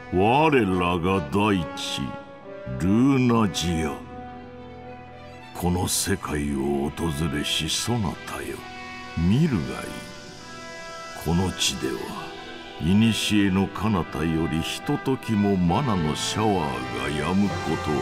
我らが大地ルーナジア。この世界を訪れしそなたよ、見るがいい。この地では古の彼方よりひとときもマナのシャワーが止むことは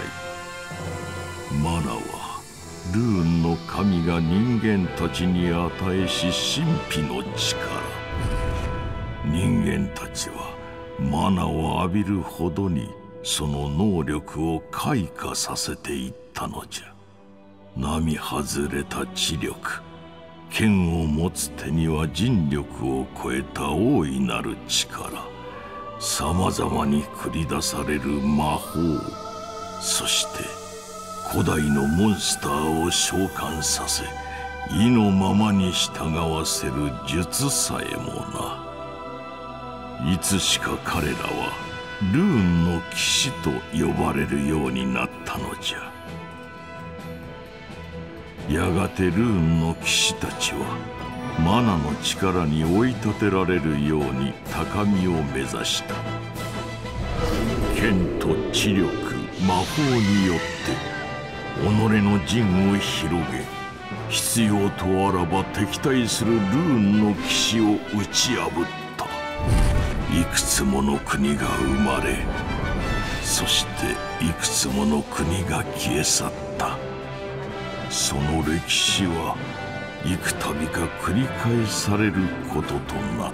ない。マナはルーンの神が人間たちに与えし神秘の力。人間たちはマナを浴びるほどにその能力を開花させていったのじゃ。並外れた知力、剣を持つ手には人力を超えた大いなる力、さまざまに繰り出される魔法、そして古代のモンスターを召喚させ意のままに従わせる術さえもな。いつしか彼らはルーンの騎士と呼ばれるようになったのじゃ。やがてルーンの騎士たちはマナの力に追い立てられるように高みを目指した。剣と知力、魔法によって己の陣を広げ、必要とあらば敵対するルーンの騎士を打ち破った。いくつもの国が生まれ、そしていくつもの国が消え去った。その歴史は幾度か繰り返されることとなった。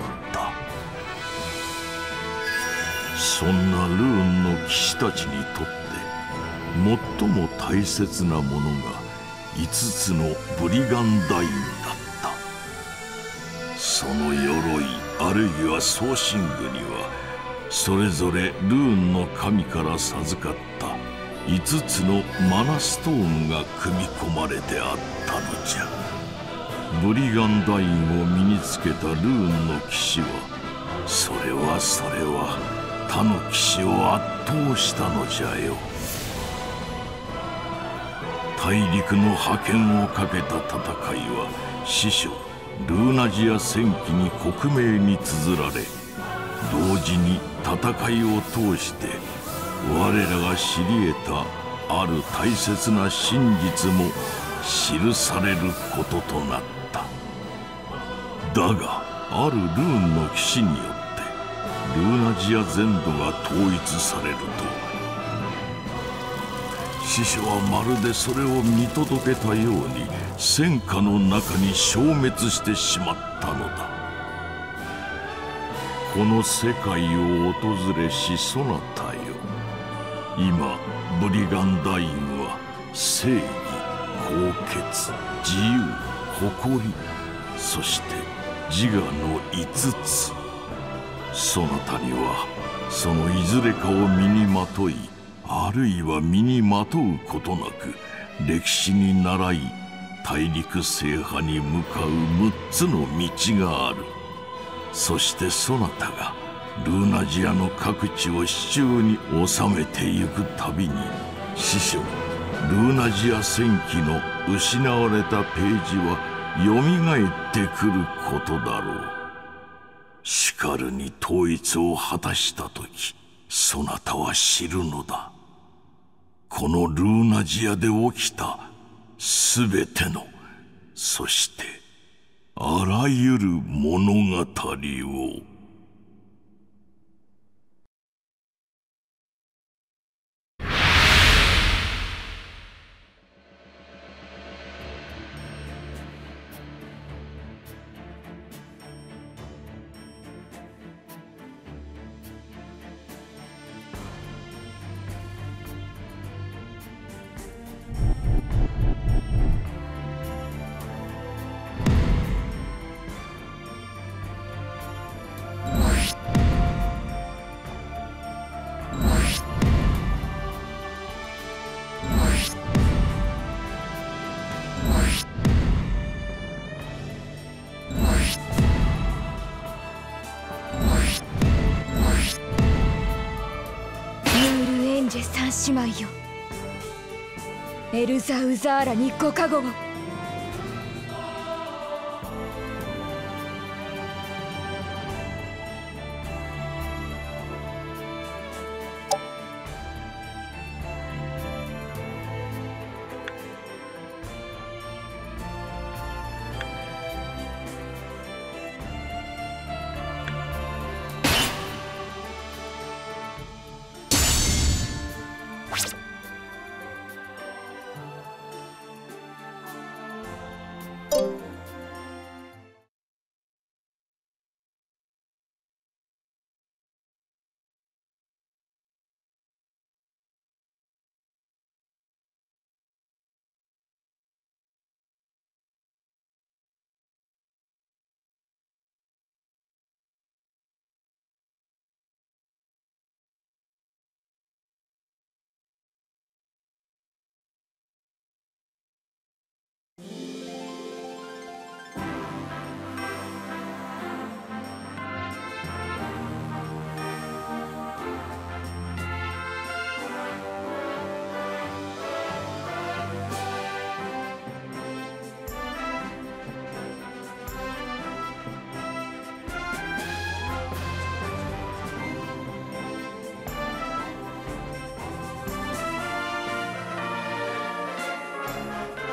そんなルーンの騎士たちにとって最も大切なものが5つのブリガンダインだった。その鎧あるいは装身具にはそれぞれルーンの神から授かった5つのマナストーンが組み込まれてあったのじゃ。ブリガンダインを身につけたルーンの騎士はそれは他の騎士を圧倒したのじゃよ。大陸の覇権をかけた戦いは師匠ルーナジア戦記に克明に綴られ、同時に戦いを通して我らが知り得たある大切な真実も記されることとなった。だがあるルーンの騎士によってルーナジア全土が統一されると、師匠はまるでそれを見届けたように戦火の中に消滅してしまったのだ。この世界を訪れしそなたよ、今ブリガンダインは正義、高潔、自由、誇り、そして自我の5つ。そなたにはそのいずれかを身にまとい、あるいは身にまとうことなく歴史に倣い大陸制覇に向かう6つの道がある。そしてそなたがルーナジアの各地を手中に収めてゆくたびに、師匠ルーナジア戦記の失われたページはよみがえってくることだろう。しかるに統一を果たした時、そなたは知るのだ。このルーナジアで起きたすべての、そしてあらゆる物語を。 三姉妹よ、エルザ・ウザーラにご加護を。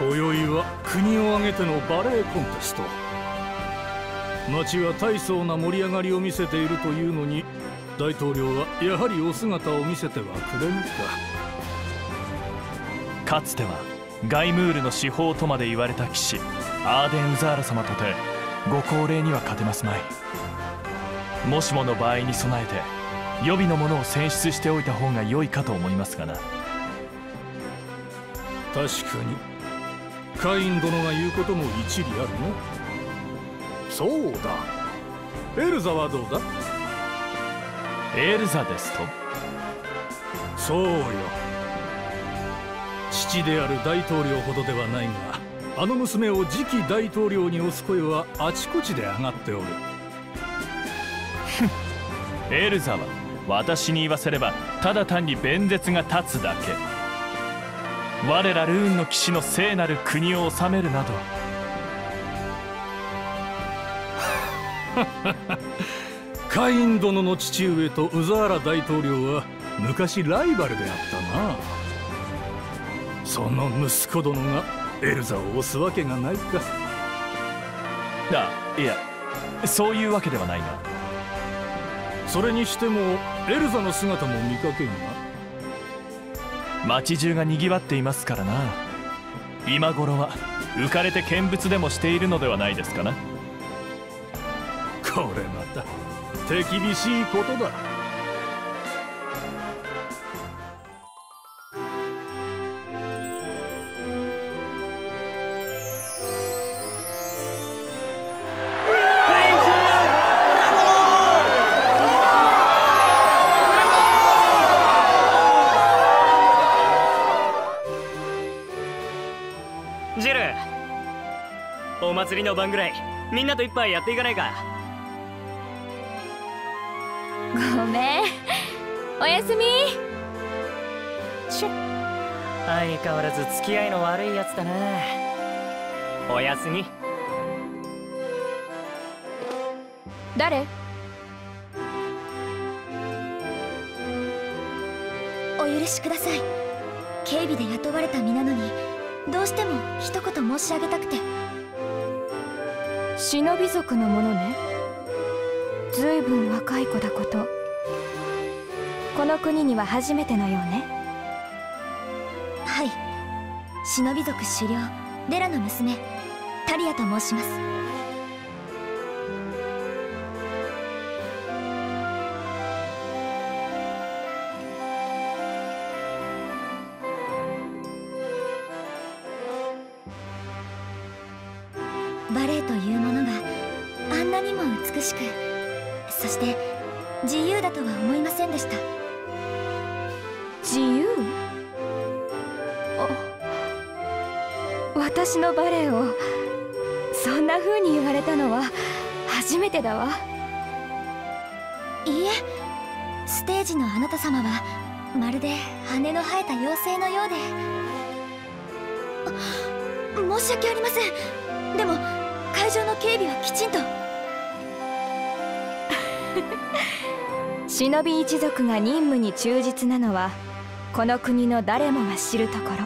今宵は国を挙げてのバレエコンテスト。町は大層な盛り上がりを見せているというのに、大統領はやはりお姿を見せてはくれぬか。 かつてはガイムールの至宝とまで言われた騎士アーデン・ウザーラ様とてご高齢には勝てますまい。もしもの場合に備えて予備のものを選出しておいた方が良いかと思いますがな。 確かにカイン殿が言うことも一理あるな。そうだ、エルザはどうだ？ エルザですと？ そうよ。父である大統領ほどではないが、あの娘を次期大統領に推す声はあちこちで上がっておる。 エルザは私に言わせればただ単に弁舌が立つだけ。我らルーンの騎士の聖なる国を治めるなど。 カイン殿の父上とウザーラ大統領は昔ライバルであったな。その息子殿がエルザを推すわけがないか。 いや、そういうわけではないが。 それにしてもエルザの姿も見かけんが。 町中がにぎわっていますからな。今頃は浮かれて見物でもしているのではないですかな。 これまた手厳しいことだ。 ジル、お祭りの晩ぐらいみんなと一杯やっていかないか？ ごめん、おやすみ。 相変わらず付き合いの悪いやつだな。おやすみ。 誰？ お許しください。警備で雇われた身なのに、どうしても一言申し上げたくて。 忍び族のものね。ずいぶん若い子だこと。この国には初めてのようね。 はい、忍び族首領デラの娘タリアと申します。バレエというものがあんなにも美しく、そして自由だとは思いませんでした。 自由？私のバレエをそんな風に言われたのは初めてだわ。 いいえ、ステージのあなた様はまるで羽の生えた妖精のようで。申し訳ありません。でも会場の警備はきちんと。 忍び一族が任務に忠実なのはこの国の誰もが知るところ。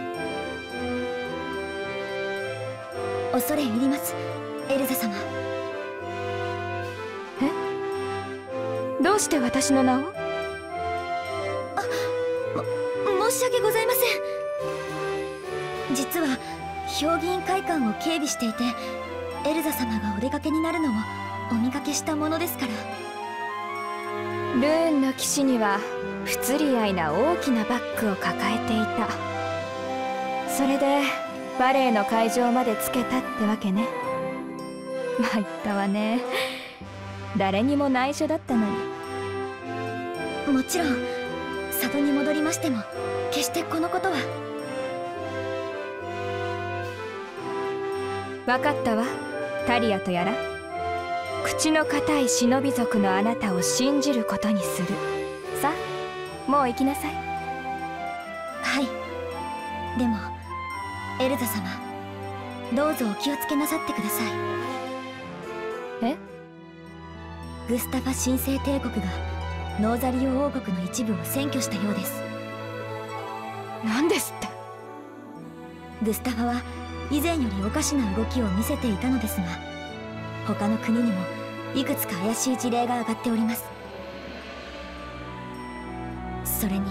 恐れ入ります、エルザ様。 え？どうして私の名を？ 申し訳ございません。実は評議員会館を警備していて、エルザ様がお出かけになるのをお見かけしたものですから。 ルーンの騎士には不釣り合いな大きなバッグを抱えていた。それでバレエの会場までつけたってわけね。参ったわね。誰にも内緒だったのに。 もちろん里に戻りましても決してこのことは。 分かったわ、タリアとやら。口の固い忍び族のあなたを信じることにする。さあ、もう行きなさい。 はい。でもエルザ様、どうぞお気をつけなさってください。 え？ グスタファ神聖帝国がノーザリオ王国の一部を占拠したようです。 何ですって？ グスタファは以前よりおかしな動きを見せていたのですが、他の国にもいくつか怪しい事例が上がっております。それに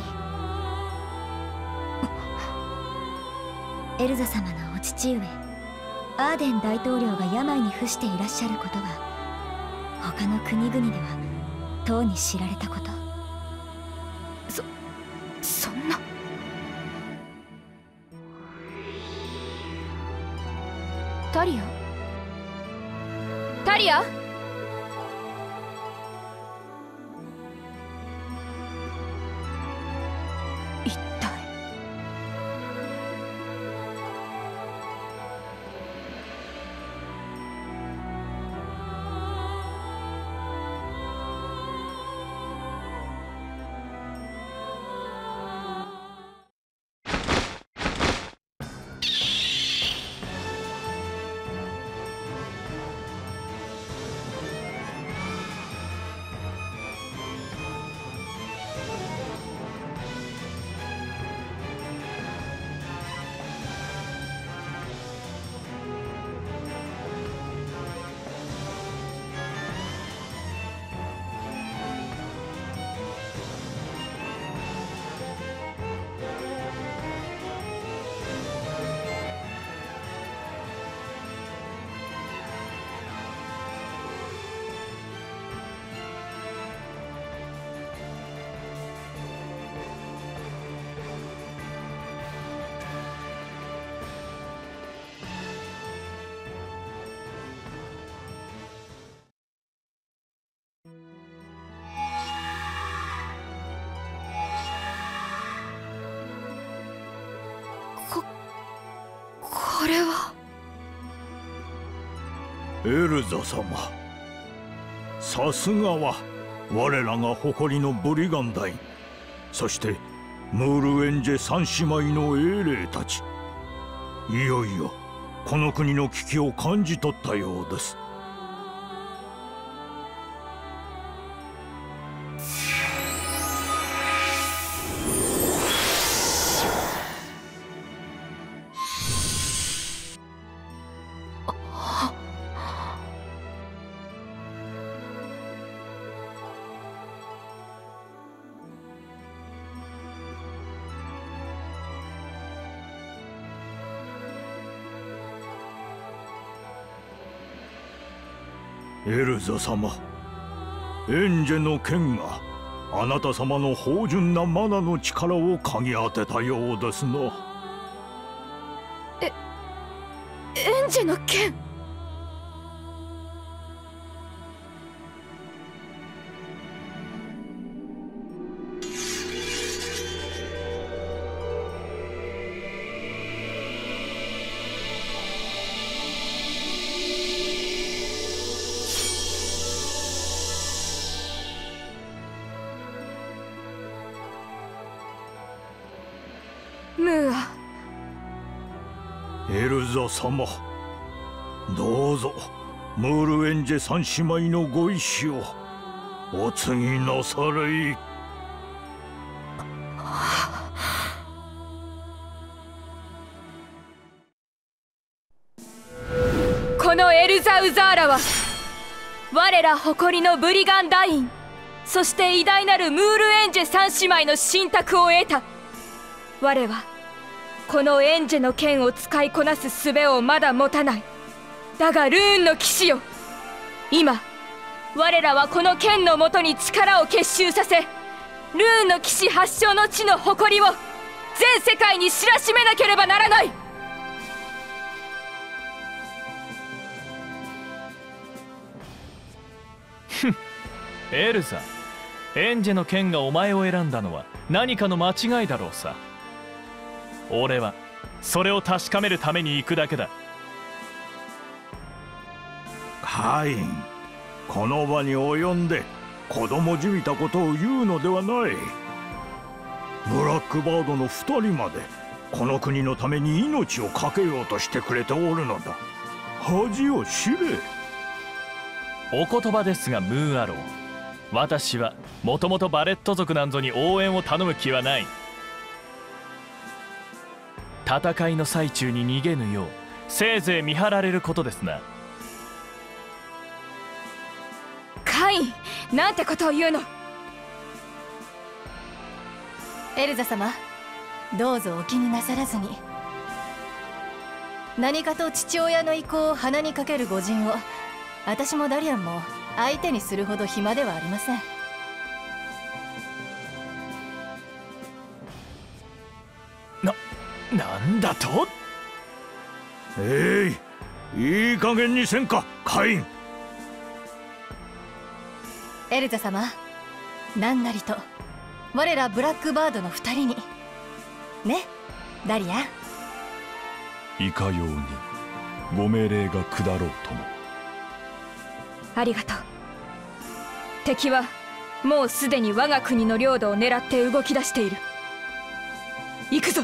エルザ様のお父上アーデン大統領が病に伏していらっしゃることは他の国々ではとうに知られたこと。 そんな。タリア？タリア？一体。これはエルザ様、さすがは我らが誇りのブリガンダイン、そしてムールエンジェ三姉妹の英霊たち、いよいよこの国の危機を感じ取ったようです。エルザ様、エンジェの剣があなた様の芳醇なマナの力を嗅ぎ当てたようですな。 エンジェの剣。ムーア。 エルザ様、どうぞムールエンジェ三姉妹のご意志をお継ぎなされい。 このエルザ・ウザーラは我ら誇りのブリガンダイン、そして偉大なるムールエンジェ三姉妹の信託を得た。我はこのエンジェの剣を使いこなす術をまだ持たない。だがルーンの騎士よ、今我らはこの剣のもとに力を結集させ、ルーンの騎士発祥の地の誇りを全世界に知らしめなければならない。 エルザ、エンジェの剣がお前を選んだのは何かの間違いだろうさ。俺はそれを確かめるために行くだけだ。 カイン、この場に及んで子供じみたことを言うのではない。ブラックバードの2人までこの国のために命を懸けようとしてくれておるのだ。恥を知れ。 お言葉ですがムーアロー、私はもともとバレット族なんぞに応援を頼む気はない。 戦いの最中に逃げぬようせいぜい見張られることですな。 カイン、なんてことを言うの。 エルザ様、どうぞお気になさらずに。何かと父親の意向を鼻にかける御仁を私もダリアンも相手にするほど暇ではありません。 なんだと。 いい加減にせんかカイン。 エルザ様、何なりと我らブラックバードの2人にね、ダリアン。 いかようにご命令が下ろうとも。 ありがとう。敵はもうすでに我が国の領土を狙って動き出している。行くぞ。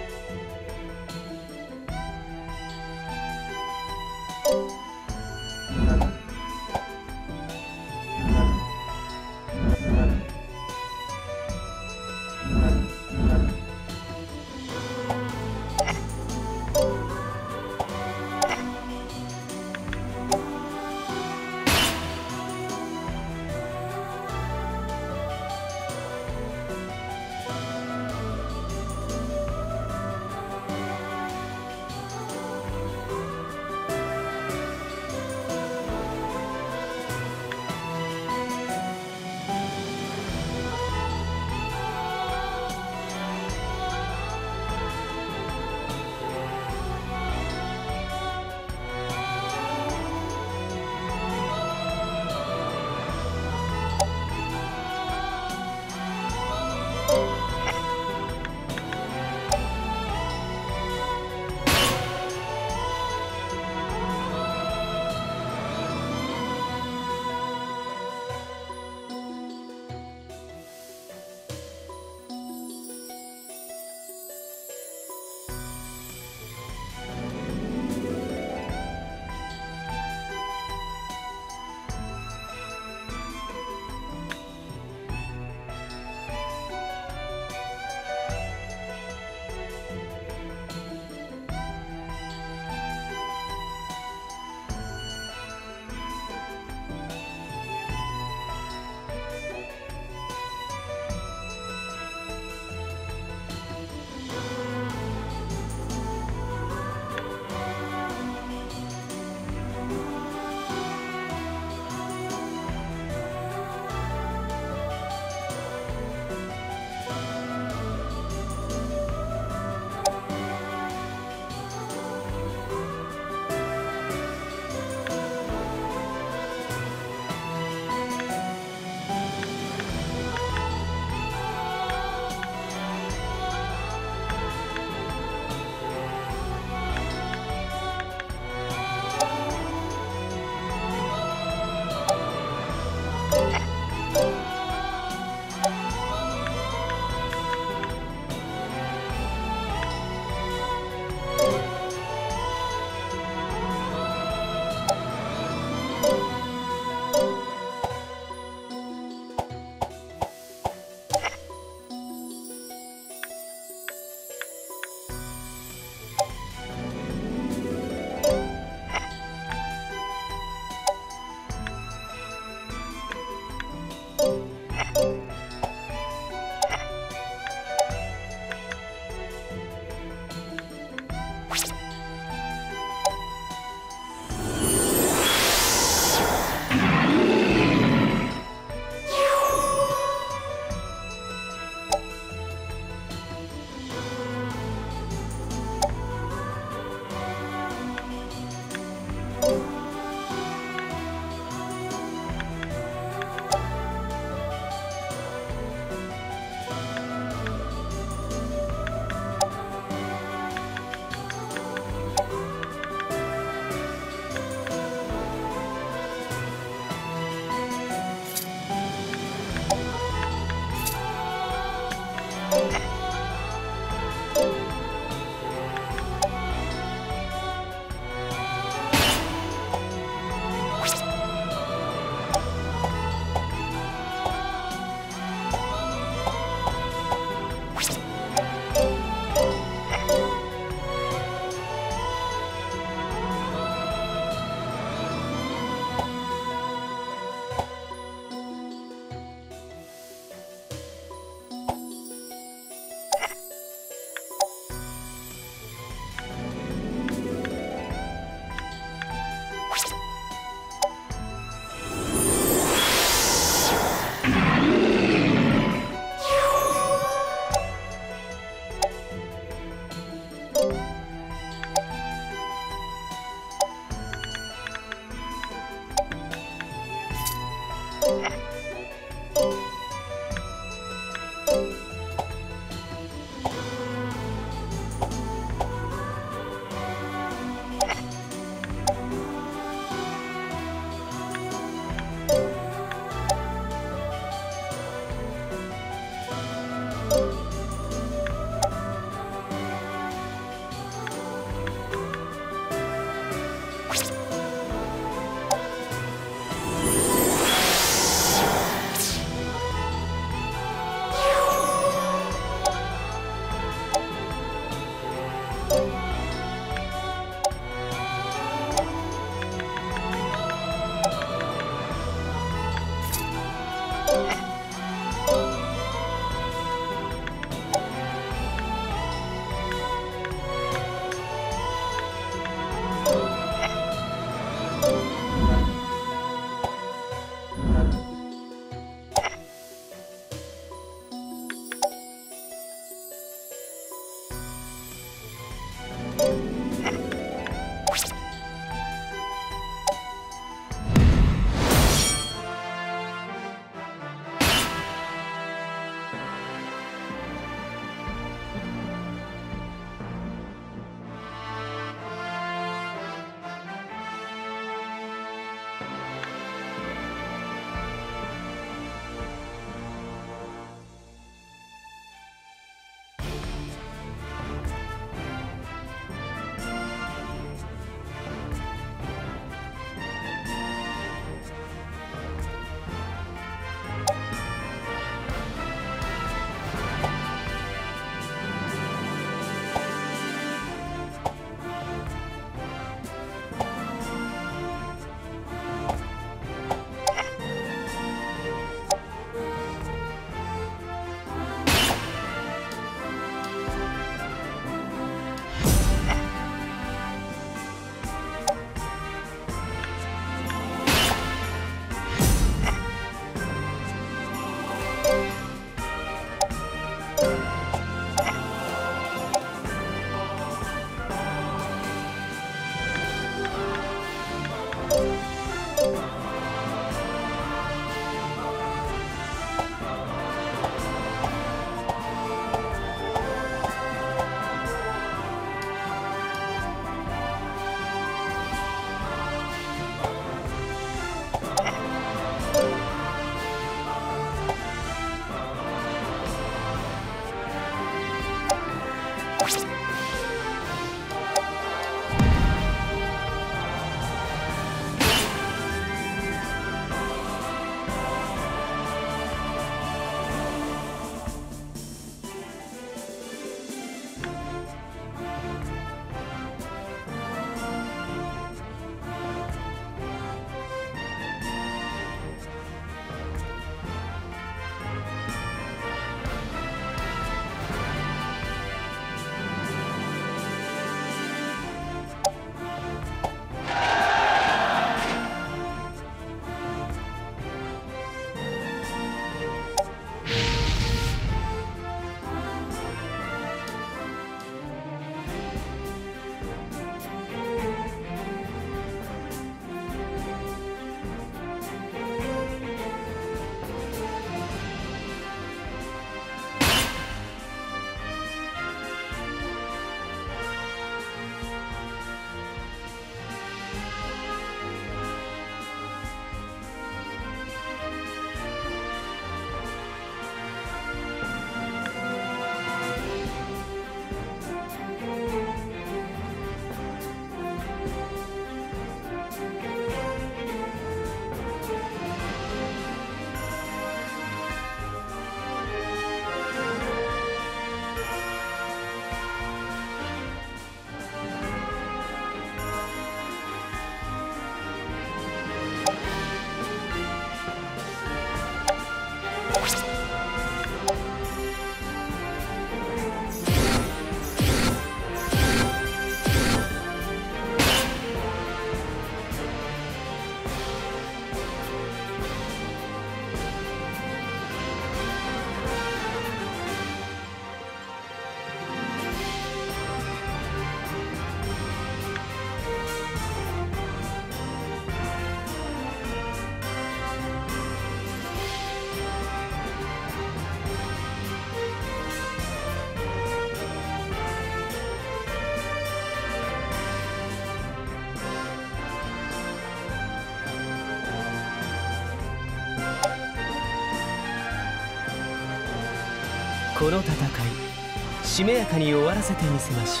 この戦いしめやかに終わらせてみせましょ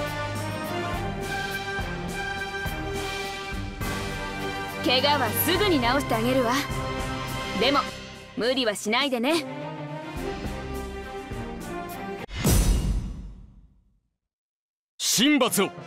う。怪我はすぐに治してあげるわ。でも無理はしないでね。 神罰を。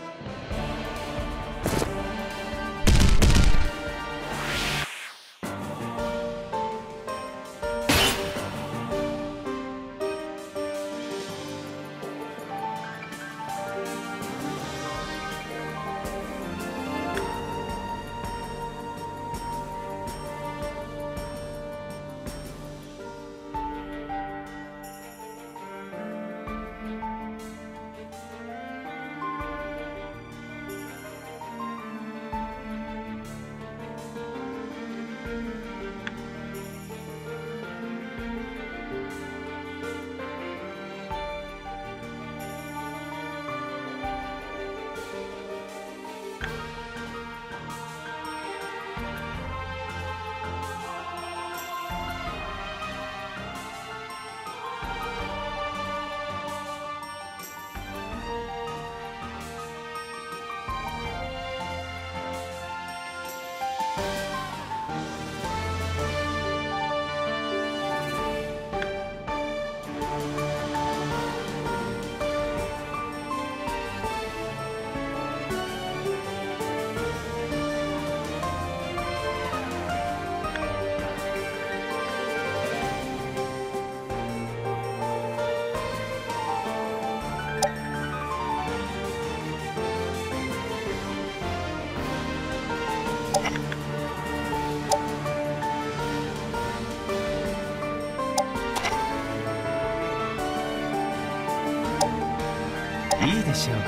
う。いいでしょう。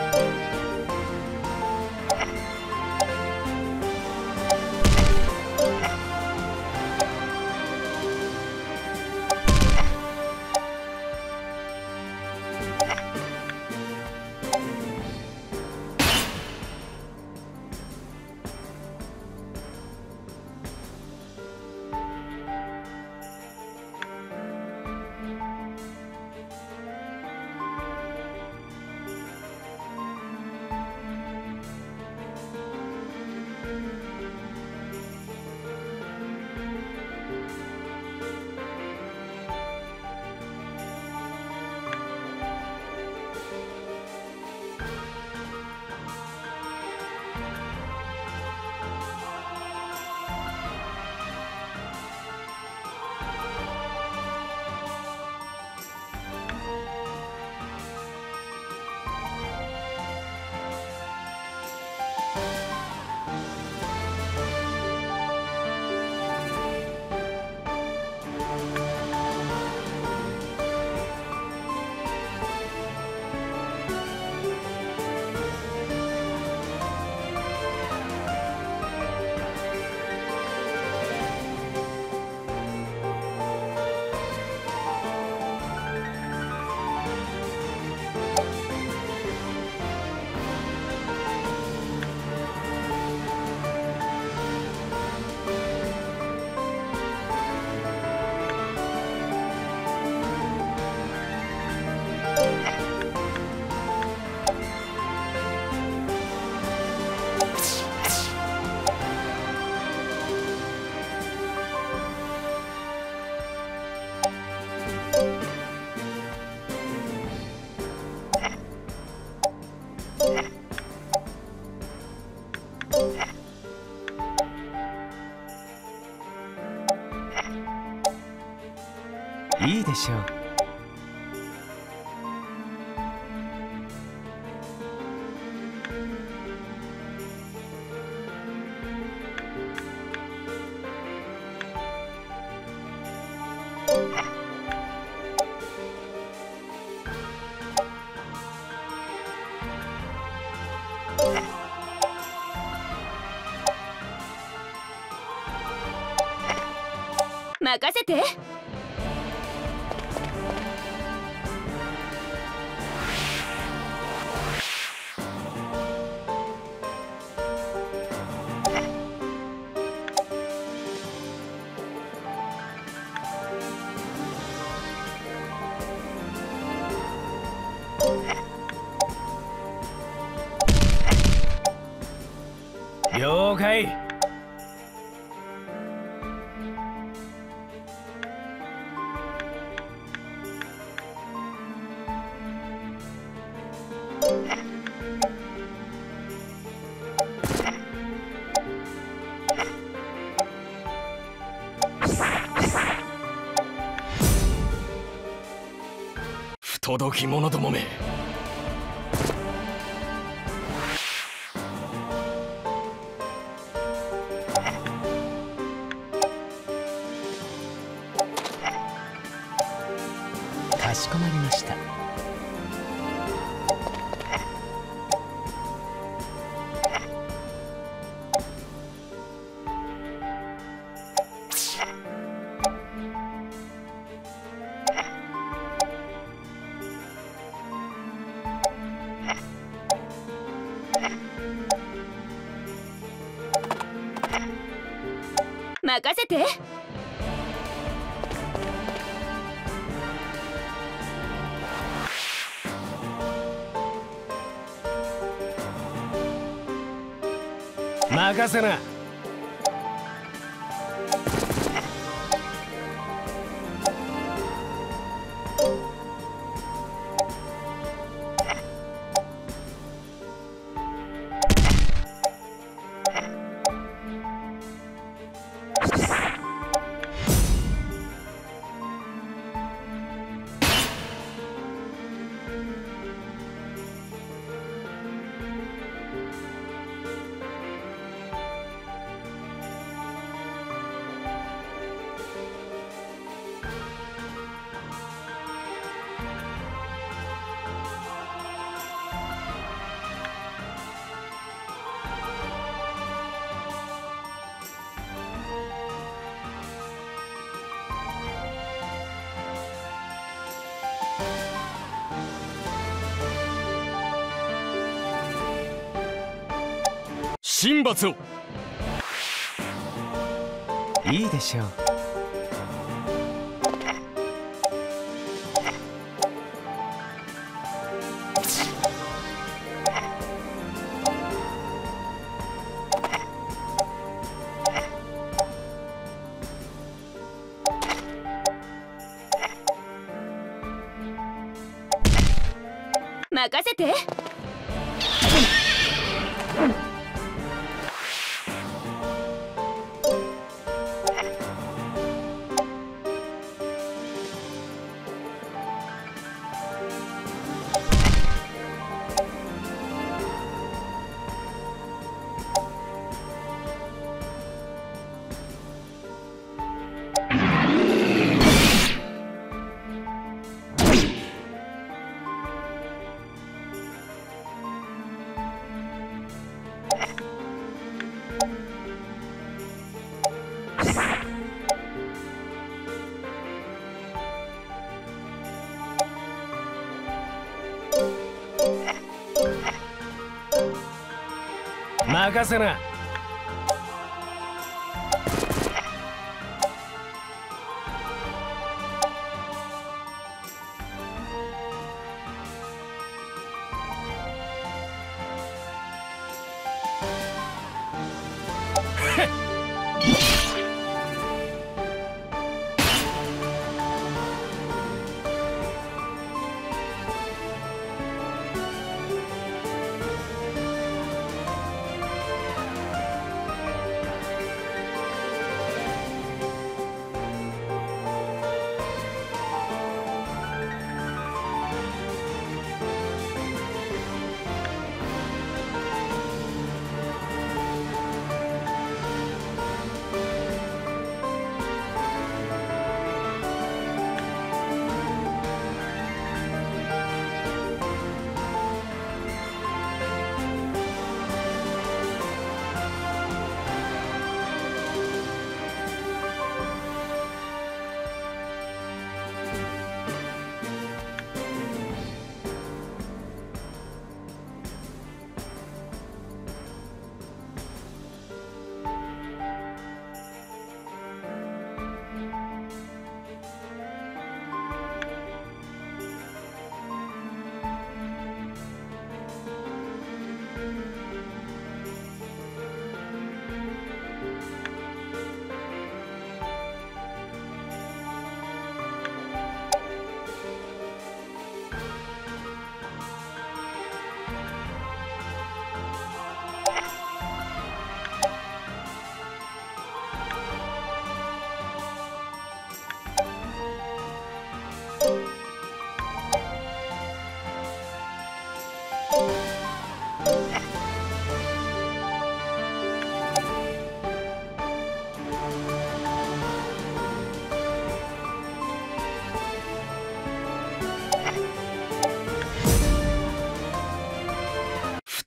いいでしょう。 任せて。 かい。 不届き者どもめ。 かしこまりました。 任せて。 任せな。 神罰を。 いいでしょう。 任せて。 任せな。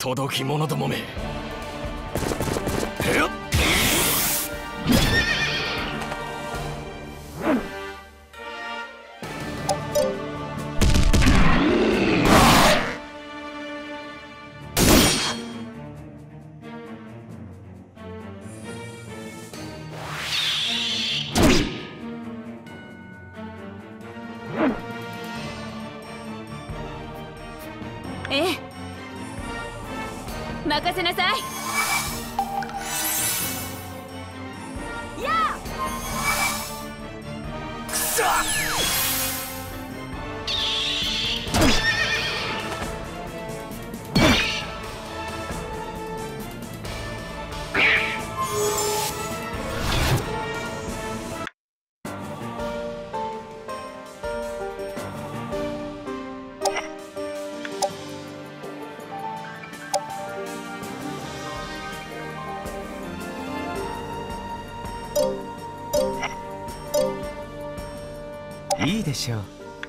届き者どもめ。へっ。 ええ、任せなさい。やあ。くそっ。 いいでしょう。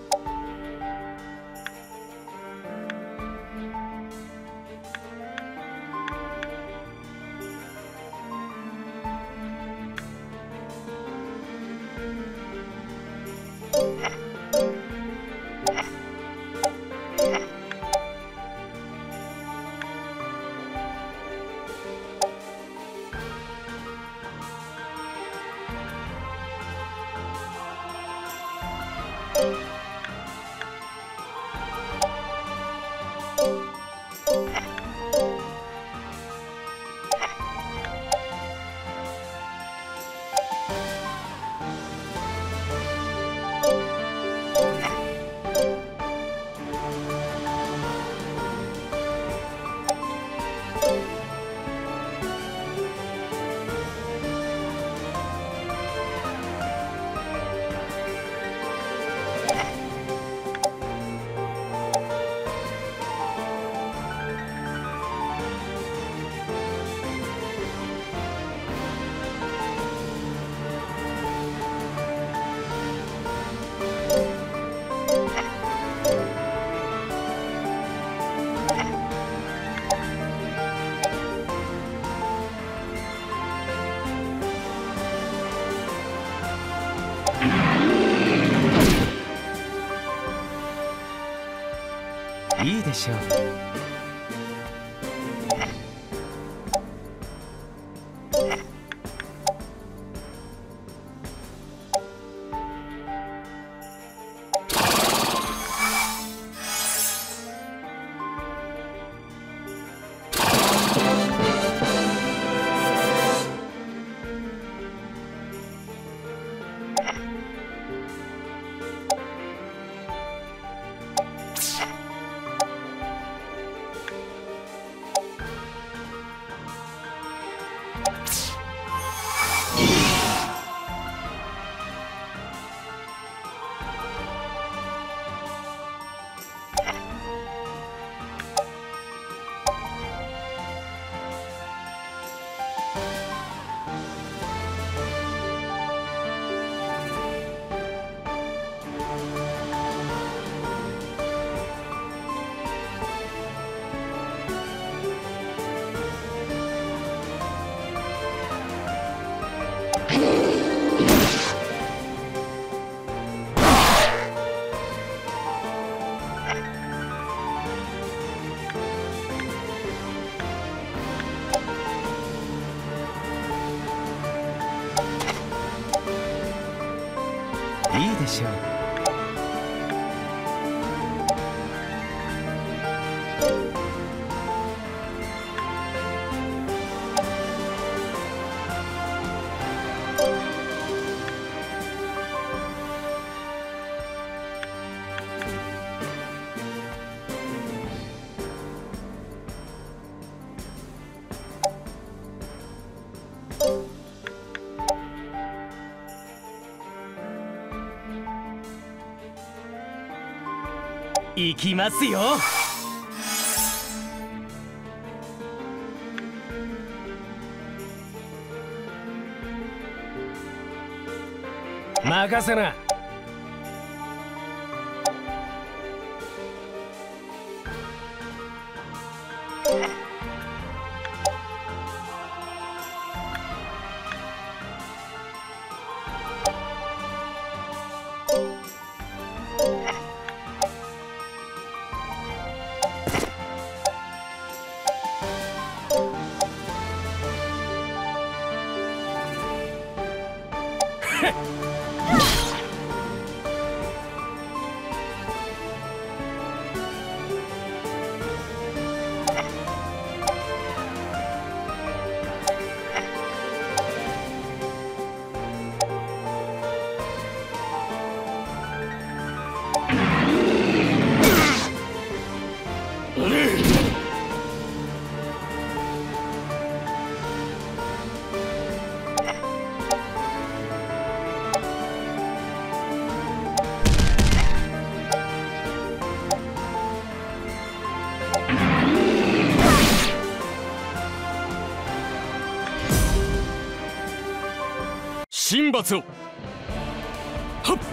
いいでしょう。いいでしょう。行きますよ。任せな。 神罰を。はっ。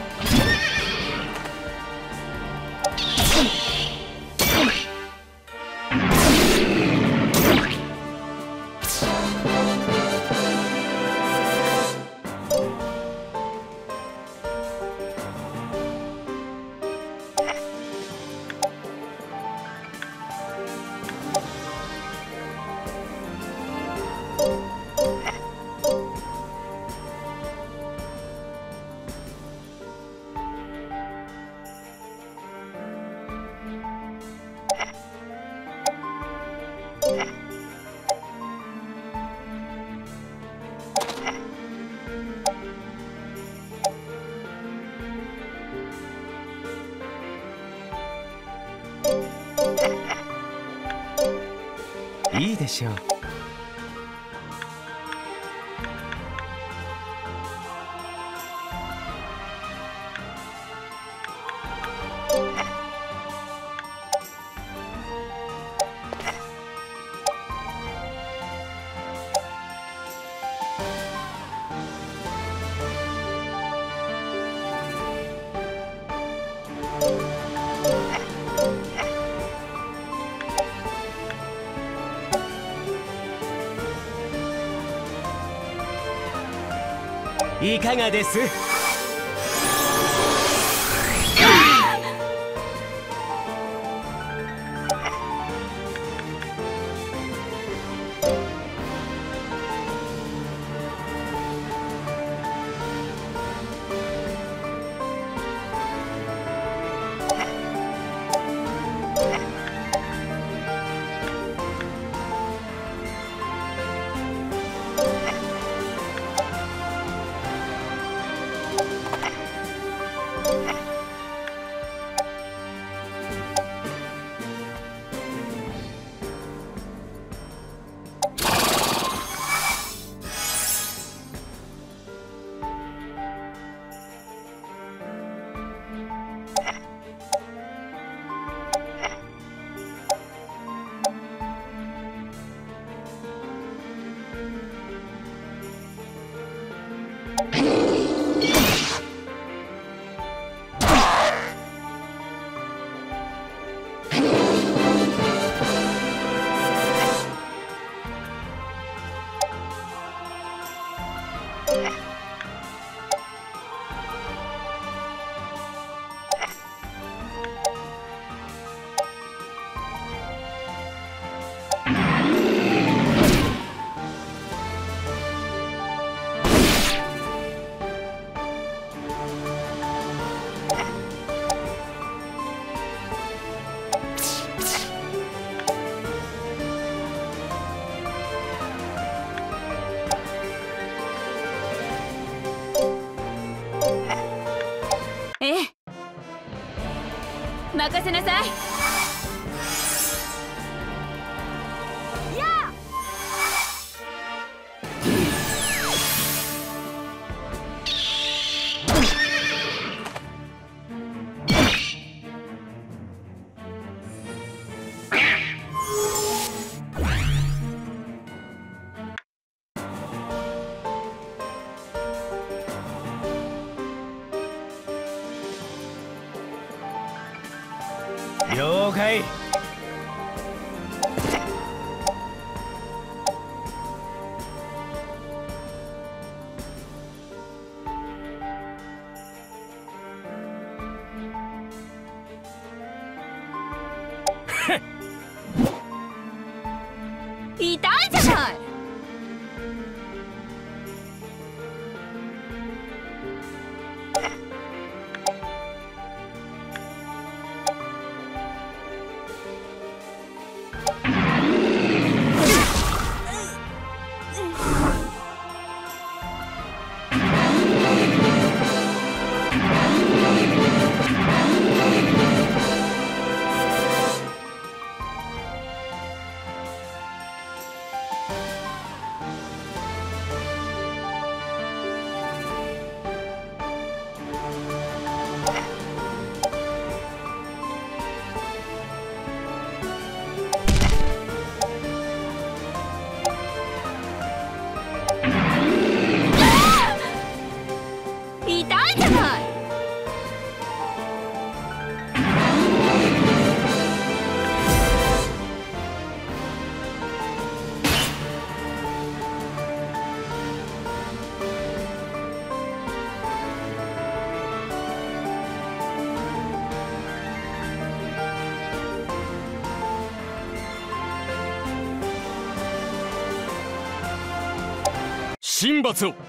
いいでしょう。いかがです？ 任せなさい。 了解。 痛いじゃない。 痛いじゃない。 神罰を。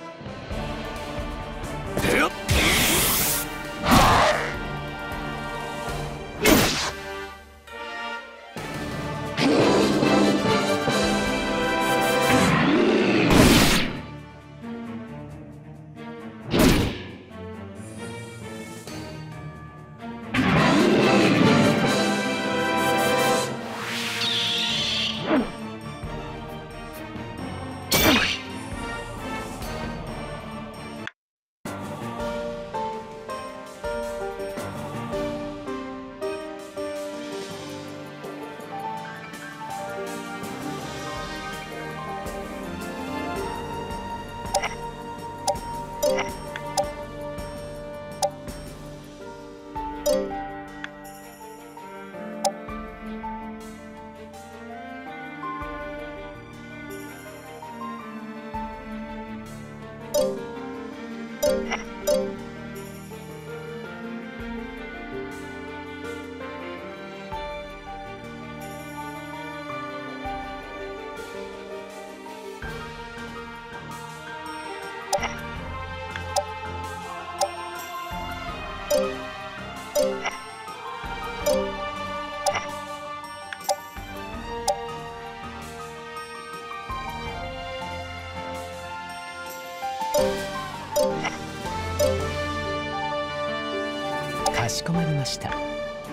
かしこまりました。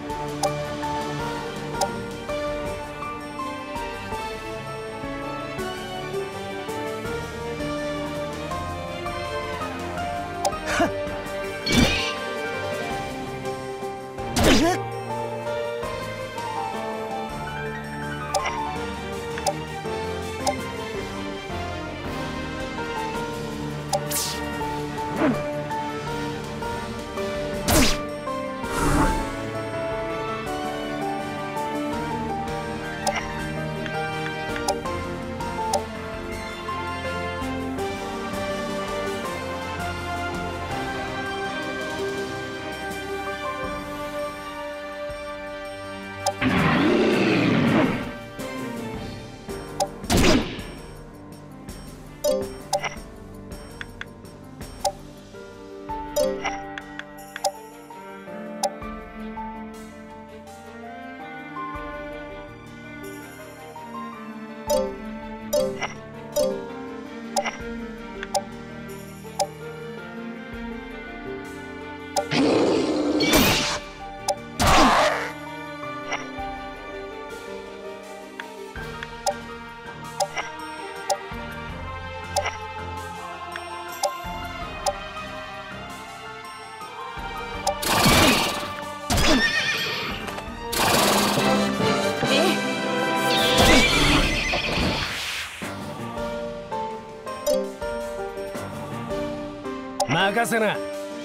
任せな。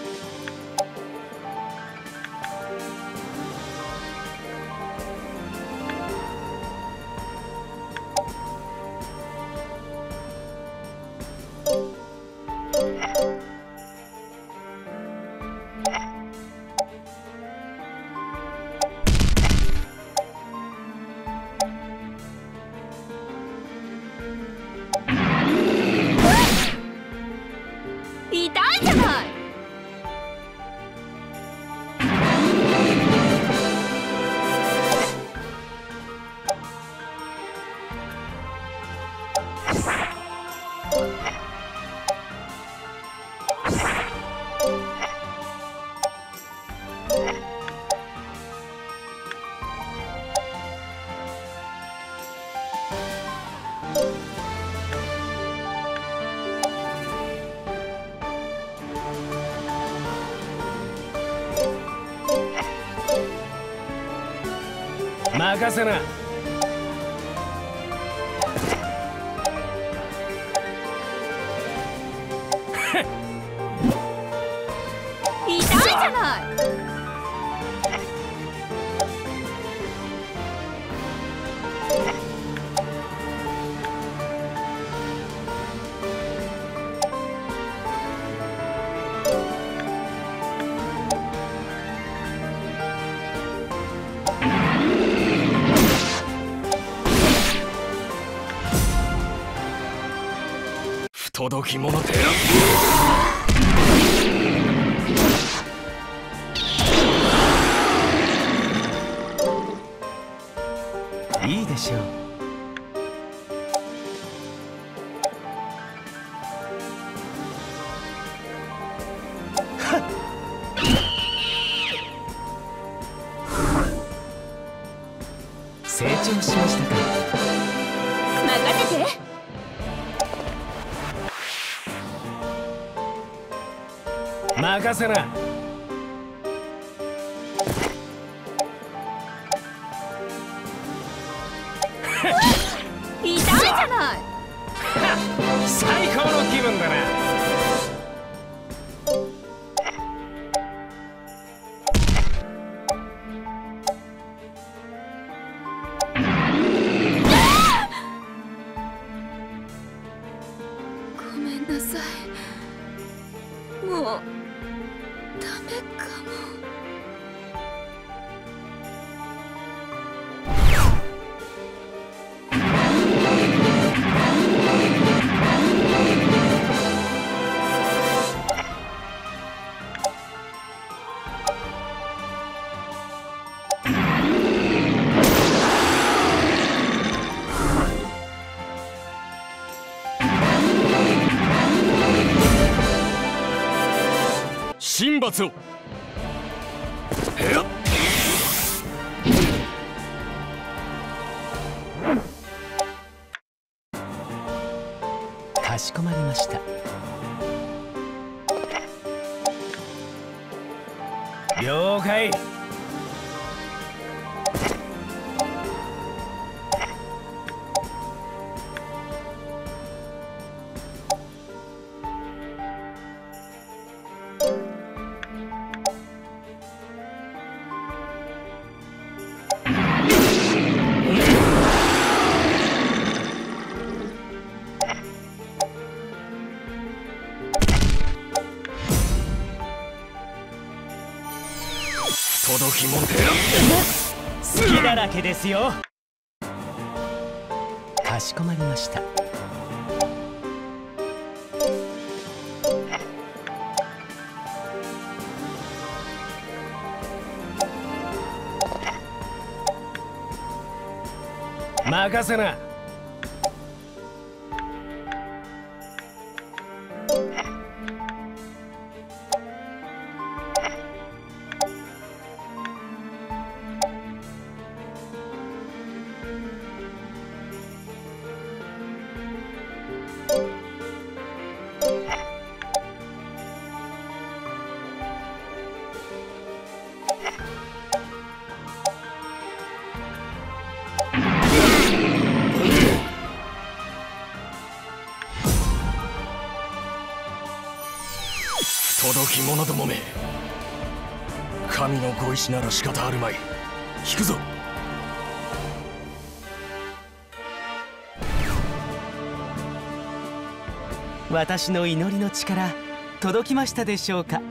任せな。 じゃない。 不届き者ていいでしょう。成長しましたか。 任せて。 任せな。 痛いじゃない。 最高の気分だな。 ごめんなさい。もうダメかも。 神罰を。 かしこまりました。 了解。届きもんて好きだらけですよ。かしこまりました。 任せな。届き者どもめ、神のご意志なら仕方あるまい。引くぞ。 私の祈りの力届きましたでしょうか。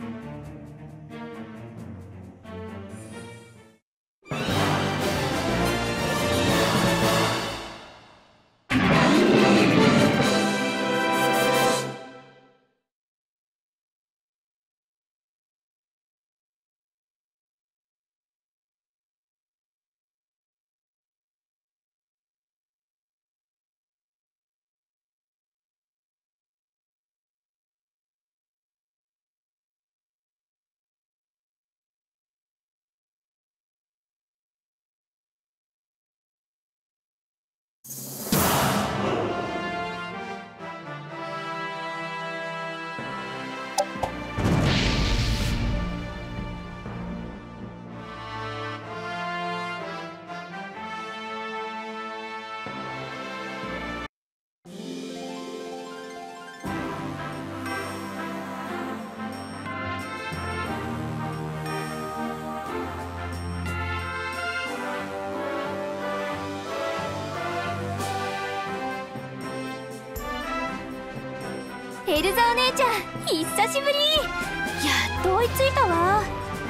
エルザお姉ちゃん久しぶり。やっと追いついたわ。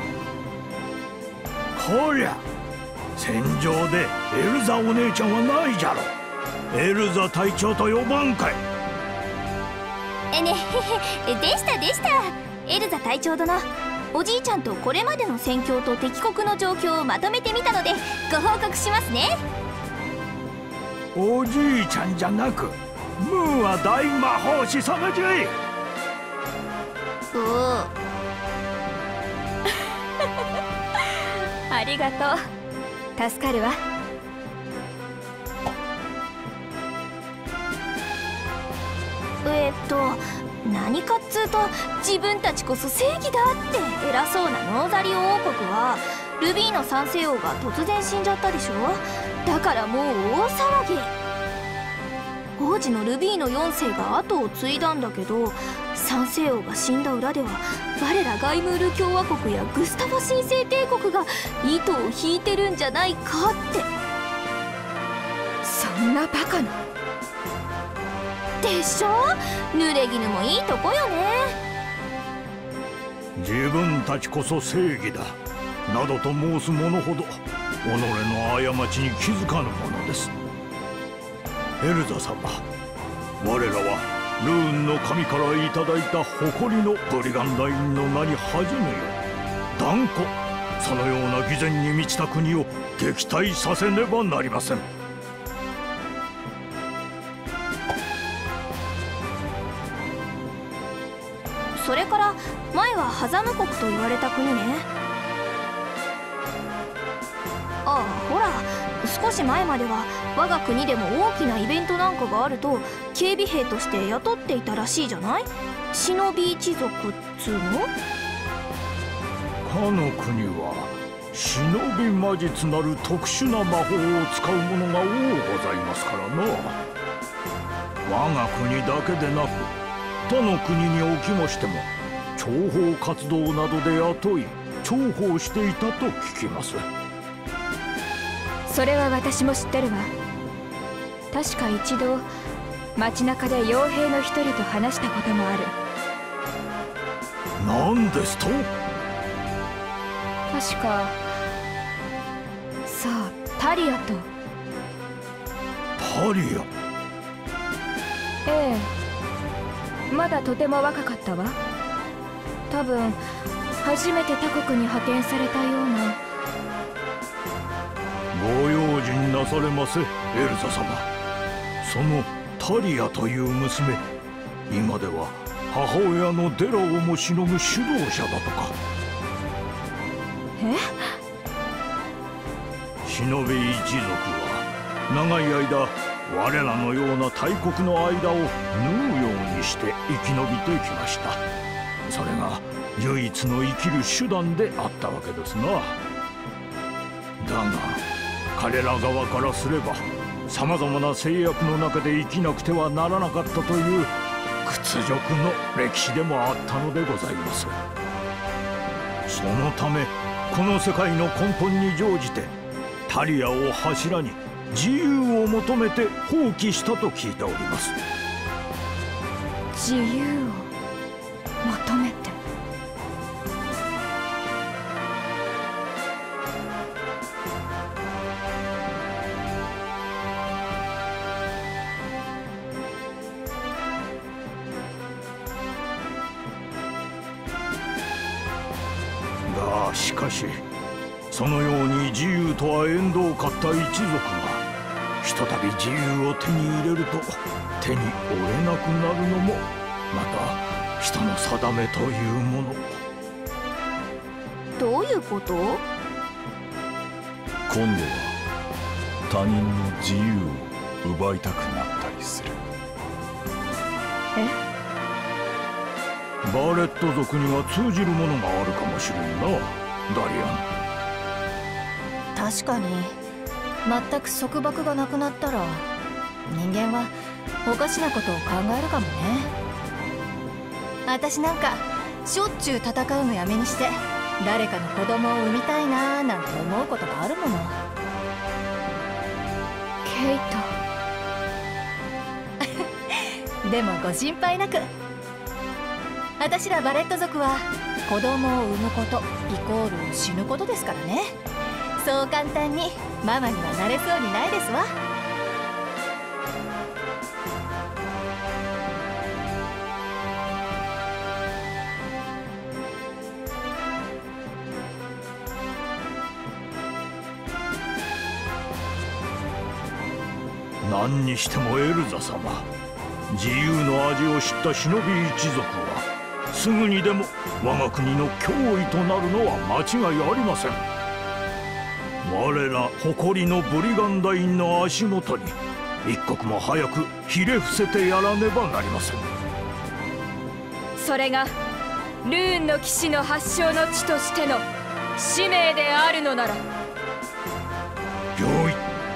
こりゃ戦場でエルザお姉ちゃんはないじゃろ。エルザ隊長と呼ばんかい。 ねへへ、でしたでした。エルザ隊長殿、おじいちゃんとこれまでの戦況と敵国の状況をまとめてみたのでご報告しますね。 おじいちゃんじゃなくムーは大魔法師様じゃい。 おおありがとう、助かるわ。 何かっつうと自分たちこそ正義だって偉そうなノーザリオ王国はルビーの三世王が突然死んじゃったでしょ。だからもう大騒ぎ。王子のルビーの4世が後を継いだんだけど、三世王が死んだ裏では我らガイムール共和国やグスタファ神聖帝国が糸を引いてるんじゃないかって。 そんなバカな。 でしょ。濡れ衣もいいとこよね。 自分たちこそ正義だなどと申す者ほど己の過ちに気づかぬものです。エルザ様、我らはルーンの神からいただいた誇りのブリガンダインの名に恥じぬよう断固そのような偽善に満ちた国を撃退させねばなりません。 それから前はハザム国と言われた国ね。ああ、ほら少し前までは我が国でも大きなイベントなんかがあると警備兵として雇っていたらしいじゃない。忍び一族っつうの。 かの国は忍び魔術なる特殊な魔法を使う者が多うございますからな。我が国だけでなく他の国におきましても諜報活動などで雇い重宝していたと聞きます。 それは私も知ってるわ。確か一度街中で傭兵の一人と話したこともある。 何ですと。 確かさあタリアと。 タリア。 ええ、まだとても若かったわ。多分初めて他国に派遣されたような。 ご用心なされませエルザ様。そのタリアという娘、今では母親のデラをもしのぐ指導者だとか。 え？ 忍び一族は長い間我らのような大国の間を縫うようにして生き延びてきました。それが唯一の生きる手段であったわけですな。だが彼ら側からすればさまざまな制約の中で生きなくてはならなかったという屈辱の歴史でもあったのでございます。そのためこの世界の根本に乗じてタリアを柱に自由を求めて放棄したと聞いております。 自由を求めて。 がしかしそのように自由とは縁遠かった一族がひとたび自由を手に入れると手に負えなくなるのもまた人の定めというもの。 どういうこと？ 今度は他人の自由を奪いたくなったりする。 え？ バーレット族には通じるものがあるかもしれんな、ダリアン。確かに全く束縛がなくなったら人間はおかしなことを考えるかもね。私なんかしょっちゅう戦うのやめにして誰かの子供を産みたいなーなんて思うことがあるもの。 ケイトでもご心配なく。 私らバレット族は子供を産むことイコール死ぬことですからね。そう簡単にママにはなれそうにないですわ。 何にしてもエルザ様、自由の味を知った忍び一族はすぐにでも我が国の脅威となるのは間違いありません。我ら誇りのブリガンダインの足元に一刻も早くひれ伏せてやらねばなりません。 それがルーンの騎士の発祥の地としての使命であるのなら。 よい。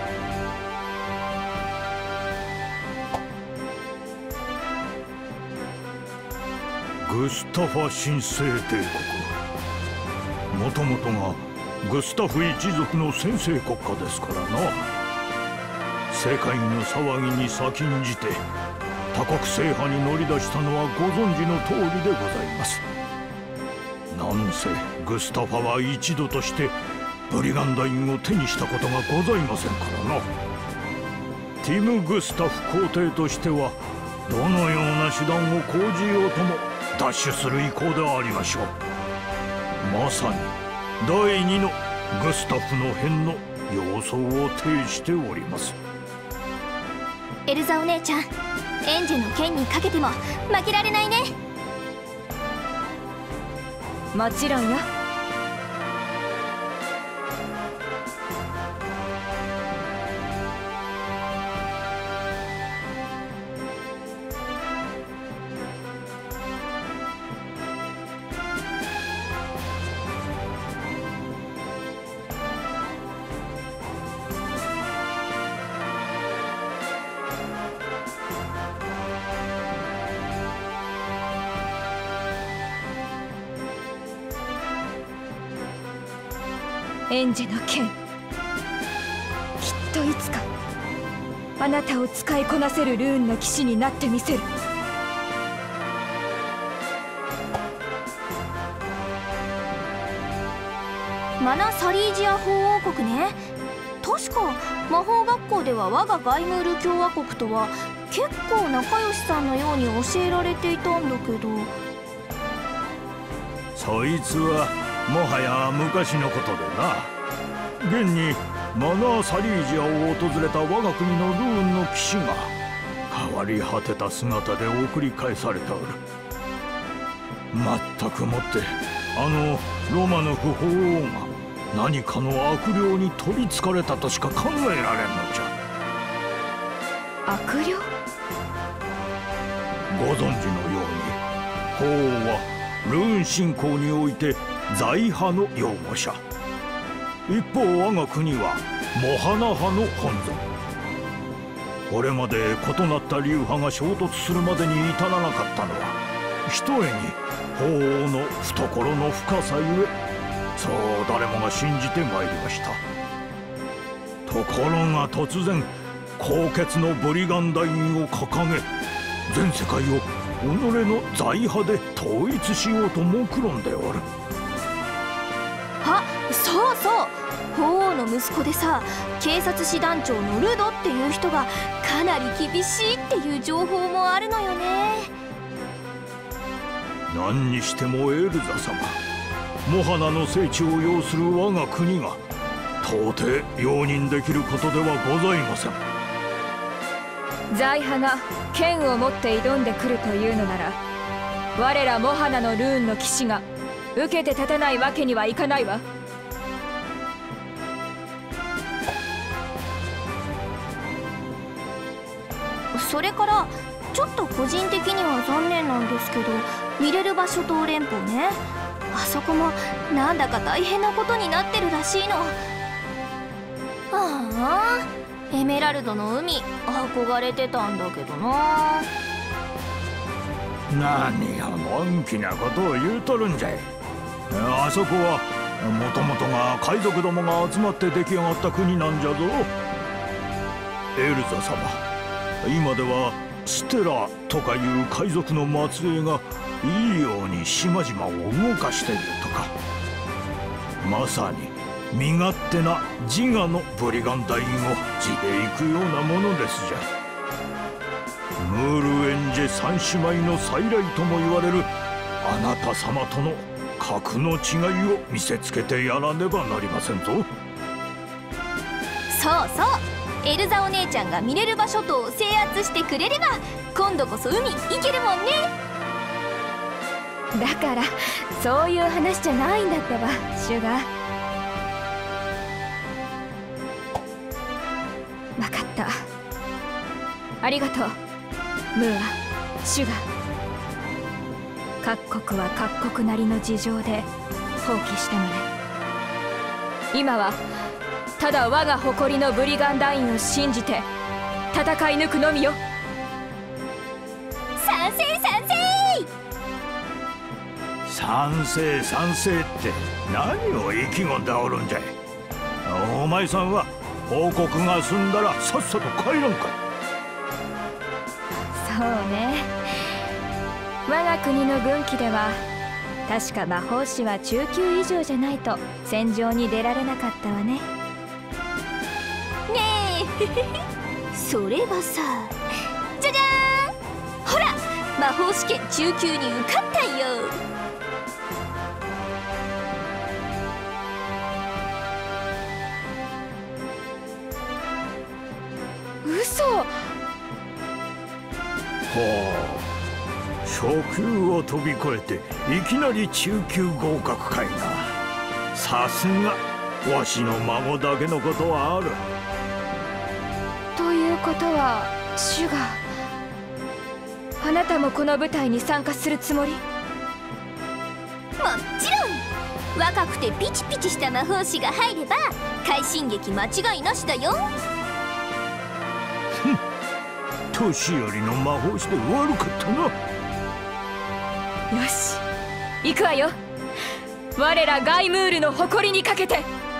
グスタファ神聖帝国、もともとがグスタフ一族の先制国家ですからな。世界の騒ぎに先んじて他国制覇に乗り出したのはご存知の通りでございます。なんせグスタファは一度としてブリガンダインを手にしたことがございませんからな。ティム・グスタフ皇帝としてはどのような手段を講じようとも奪取する意向でありましょう。まさに第二のグスタフの変の様相を呈しております。 エルザお姉ちゃん、エンジェの剣にかけても負けられないね。 もちろんよ。エンジェの剣、きっといつかあなたを使いこなせるルーンの騎士になってみせる。 マナ・サリージア法王国ね。確か魔法学校では我がガイムール共和国とは結構仲良しさんのように教えられていたんだけど。 そいつはもはや昔のことでな。現にマナー・サリージアを訪れた我が国のルーンの騎士が変わり果てた姿で送り返されておる。まったくもってあのロマノフ法王が何かの悪霊に取りつかれたとしか考えられんのじゃ。 悪霊？ ご存知のように法王はルーン信仰において財派の擁護者、一方我が国はモハナ派の本尊。これまで異なった流派が衝突するまでに至らなかったのはひとえに法王の懐の深さゆえ、そう誰もが信じてまいりました。ところが突然高潔のブリガンダインを掲げ、全世界を己の財派で統一しようと目論んでおる。 あ、そうそう、法王の息子でさ、警察師団長のルドっていう人がかなり厳しいっていう情報もあるのよね。 何にしてもエルザ様、モハナの聖地を要する我が国が到底容認できることではございません。 財派が剣を持って挑んでくるというのなら、我らモハナのルーンの騎士が受けて立てないわけにはいかないわ。 それからちょっと個人的には残念なんですけど、ミレルバ諸島連邦ね、あそこもなんだか大変なことになってるらしいの。ああ、エメラルドの海憧れてたんだけどな。 何をのんきなことを言うとるんじゃい。あそこはもともとが海賊どもが集まって出来上がった国なんじゃぞ。エルザ様、今ではステラとかいう海賊の末裔がいいように島々を動かしているとか。まさに身勝手な自我のブリガンダインを地で行くようなものですじゃ。ムールエンジェ三姉妹の再来とも言われるあなた様との格の違いを見せつけてやらねばなりませんぞ。 そうそう、エルザお姉ちゃんがミネルヴァ諸島を制圧してくれれば今度こそ海行けるもんね。 だからそういう話じゃないんだってば、シュガー。分かった。ありがとうムーア、シュガー。各国は各国なりの事情で放棄したのね。今はただ我が誇りのブリガンダインを信じて戦い抜くのみよ。 賛成賛成。 賛成賛成って何を意気込んでおるんじゃい。お前さんは報告が済んだらさっさと帰らんかい。 そうね、我が国の軍記では確か魔法師は中級以上じゃないと戦場に出られなかったわね。 ねえそれはさ、じゃじゃーん、ほら魔法試験中級に受かったよ。 嘘。 ほう、初級を飛び越えていきなり中級合格かいな。さすがわしの孫だけのことはある。 ということはシュガー、あなたもこの舞台に参加するつもり？ もちろん、若くてピチピチした魔法師が入れば快進撃間違いなしだよ。 年寄りの魔法師で悪かったな。 よし、行くわよ。我らガイムールの誇りにかけて。